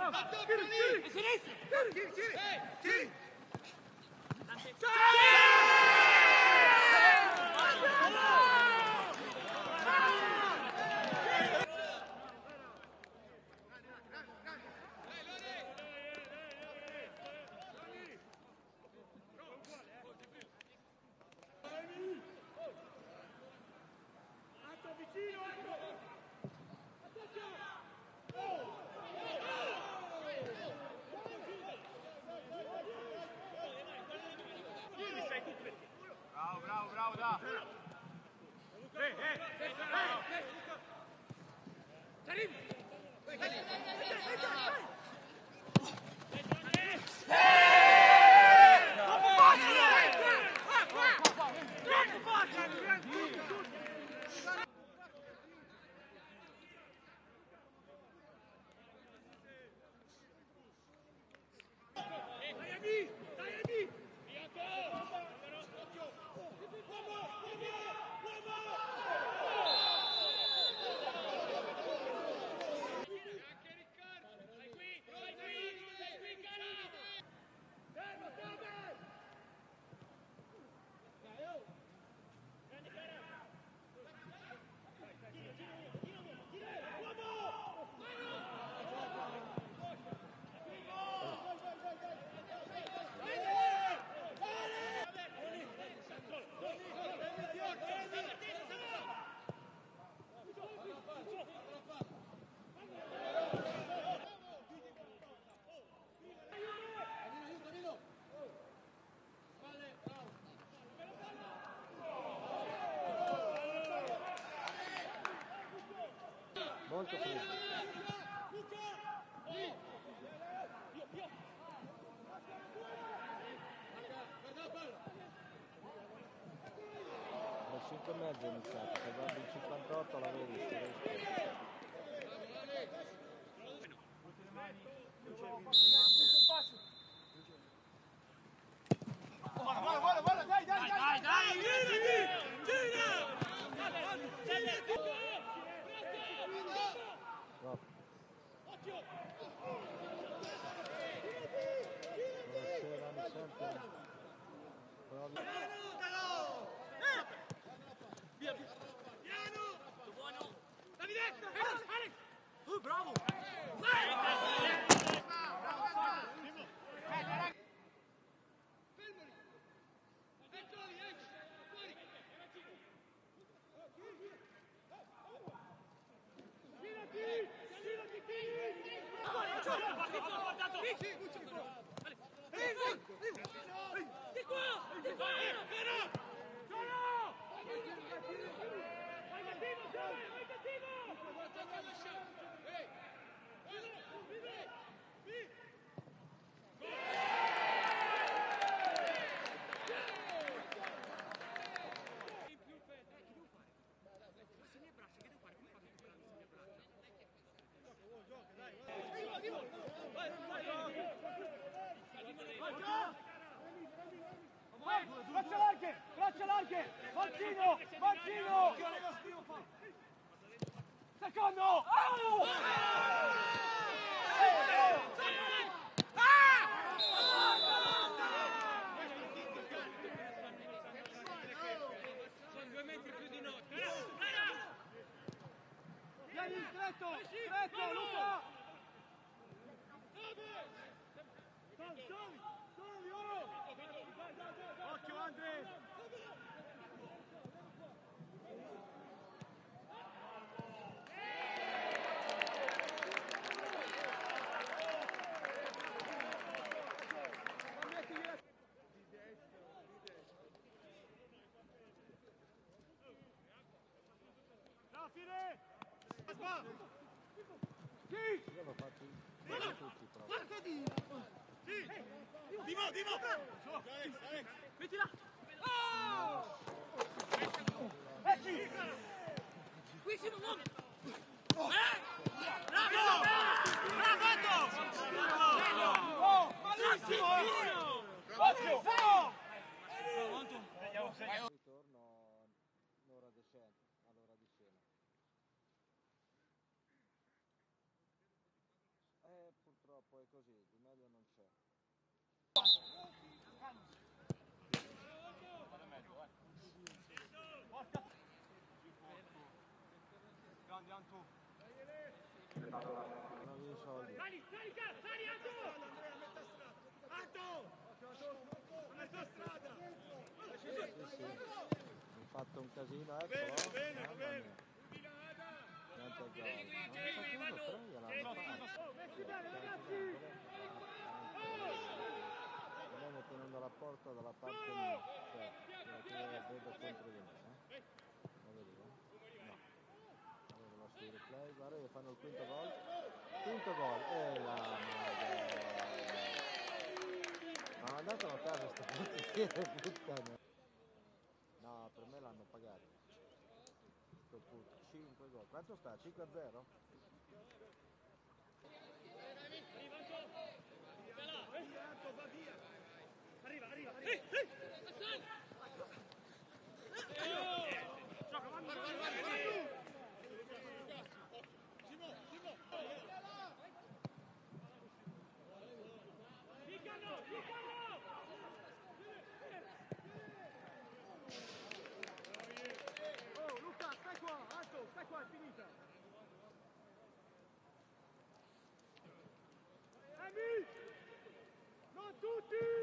Bravo, da! Molto freddo. Alle 5:30 è iniziato, se guardi il 58 la vedi. Guarda, dai! Bravo! Braccia larghe! Mancino! Secondo! Oh! Sono 2 metri più di noi. Vieni stretto, Luca! Occhio Andre! Io l'ho fatto tutti proprio. Dimo! Mettila! Oh! Qui siamo uomini! Bravo! Oh, malissimo! Occhio! Ritorno l'ora di cena, all'ora di cena. Purtroppo. poi così, di meglio non c'è. Vado in mezzo, Porta! Grande Anto! Non ho via i soldi. Sali, Anto! Anto! A mezza strada! Sì, sì. Mi ha fatto un casino, eccolo. Va bene. Niente gol. Messi bene, ragazzi! Andiamo tenendo la porta dalla parte mia, cioè che vedo contro di me. Lo vedi? No. Allora lo sto replay, guarda che fanno il quinto gol. Quinto gol, e la madonna. Ma mandatelo a casa sto portiere, puttana. No, per me l'hanno pagato. Sto punto, 5 gol. Quanto sta? 5-0? Arriva! Gioca, vai tu! Piccano! Oh, Luca, stai qua! Alto, stai qua, è finita! Emi! Non tutti!